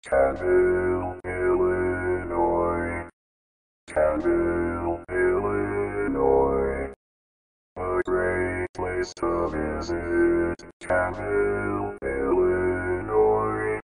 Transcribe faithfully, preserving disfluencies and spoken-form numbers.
Kaneville, Illinois. Kaneville, Illinois. A great place to visit. Kaneville.